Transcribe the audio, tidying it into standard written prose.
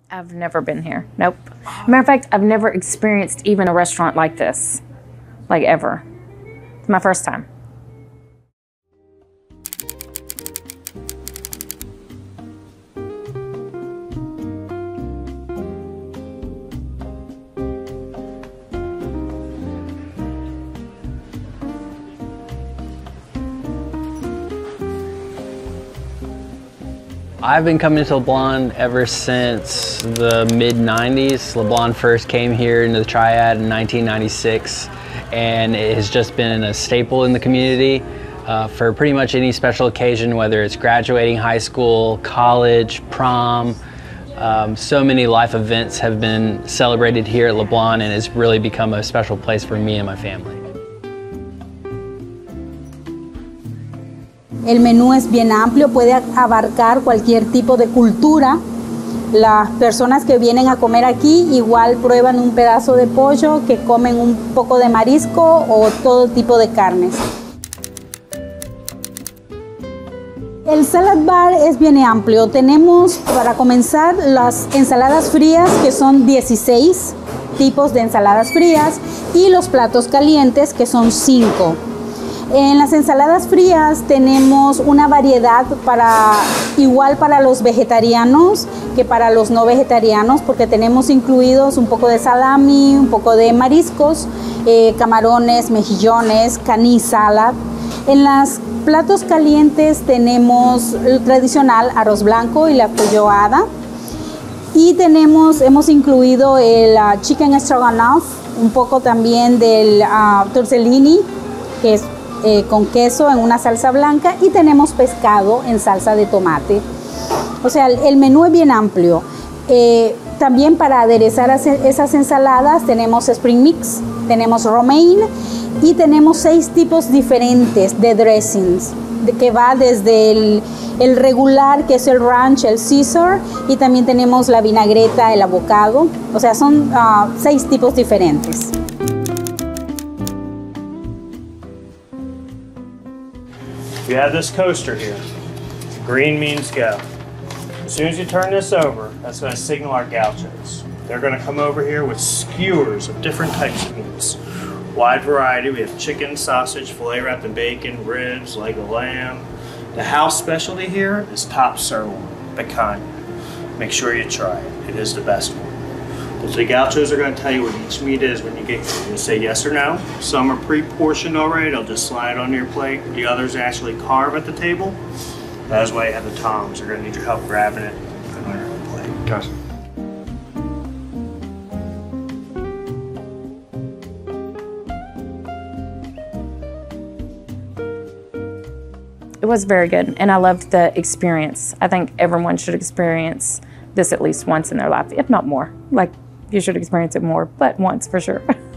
I've never been here. Nope. Matter of fact, I've never experienced even a restaurant like this, like ever. It's my first time. I've been coming to LeBlond ever since the mid-90s. LeBlond first came here into the Triad in 1996, and it has just been a staple in the community for pretty much any special occasion, whether it's graduating high school, college, prom. So many life events have been celebrated here at LeBlond, and it's really become a special place for me and my family. El menú es bien amplio, puede abarcar cualquier tipo de cultura. Las personas que vienen a comer aquí igual prueban un pedazo de pollo, que comen un poco de marisco o todo tipo de carnes. El salad bar es bien amplio. Tenemos, para comenzar, las ensaladas frías, que son 16 tipos de ensaladas frías, y los platos calientes, que son 5. En las ensaladas frías tenemos una variedad igual para los vegetarianos que para los no vegetarianos, porque tenemos incluidos un poco de salami, un poco de mariscos, camarones, mejillones, caní salad. En los platos calientes tenemos el tradicional arroz blanco y la feijoada. Y hemos incluido el chicken stroganoff, un poco también del tortellini, que es con queso en una salsa blanca, y tenemos pescado en salsa de tomate. O sea, el menú es bien amplio. También para aderezar esas ensaladas tenemos spring mix, tenemos romaine y tenemos 6 tipos diferentes de dressings, que va desde el regular, que es el ranch, el Caesar, y también tenemos la vinagreta, el avocado. O sea, son 6 tipos diferentes. You have this coaster here. Green means go. As soon as you turn this over, that's going to signal our gauchos. They're going to come over here with skewers of different types of meats. Wide variety. We have chicken, sausage, filet wrapped in bacon, ribs, leg of lamb. The house specialty here is top sirloin, picanha. Make sure you try it. It is the best one. But the gauchos are going to tell you what each meat is when you get here. You'll say yes or no. Some are pre-portioned already. They'll just slide on your plate. The others actually carve at the table. That's why you have the tongs. They're going to need your help grabbing it and putting it on your own plate. Gotcha. It was very good, and I loved the experience. I think everyone should experience this at least once in their life, if not more. Like, you should experience it more, but once for sure.